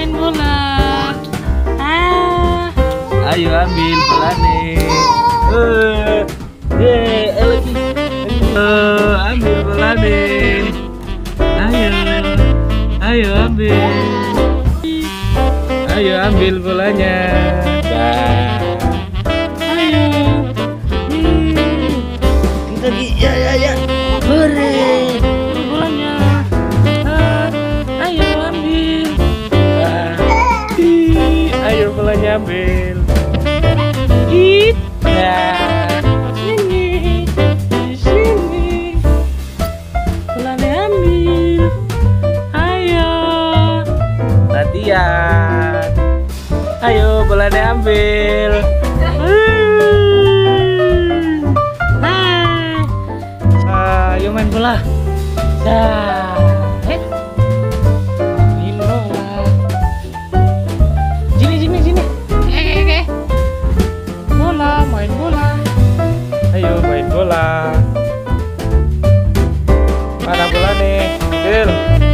main bola. Ayo ambil bola nih. Lagi. Ambil bola nih. Ayo ambil. Ayo ambil bolanya. Dah. Ayo. Kita lagi. Ya. Hore. Bolanya. Ayo ambil. Ayo bolanya ambil. Ya. Ini. Di sini. Bolanya ambil. Ayo. Latihan. Ayo bolanya ambil. Ayo main bola. Main bola. Sini. Bola, main bola. Ayo main bola. Mana bola nih? Bil.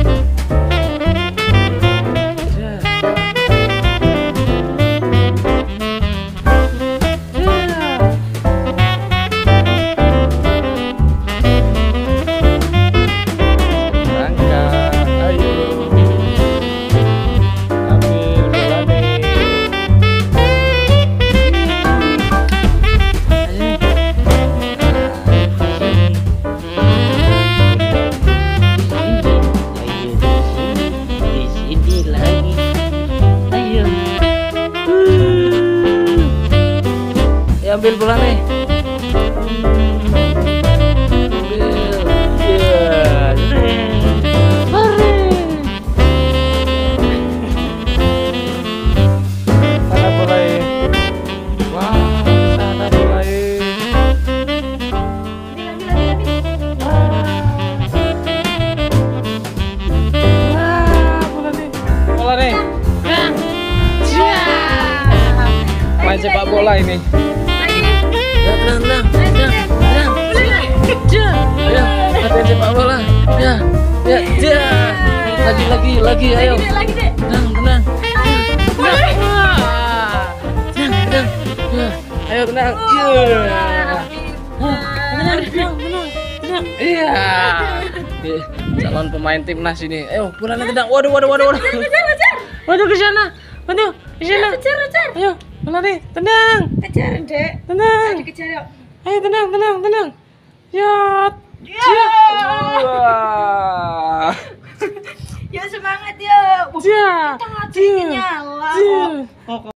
Ambil bola nih. Mana bolanya? Wah, sana bolanya. Bola nih. Main sepak bola ini. Tenang. Ayo, latihan sepak bola. Ya. Lagi, ayo. Tenang. Tenang. Ayo tenang. Tenang. Iya. Calon pemain timnas ini. Ayo, bolanya tenang. Waduh. Waduh ke sana. Ayo, bola nih. Tenang. Kejar, Dek. Tenang. Dikejar yuk. Ayo tenang. Ya. Wah. Yuk semangat yuk. Ya. Kita nyala.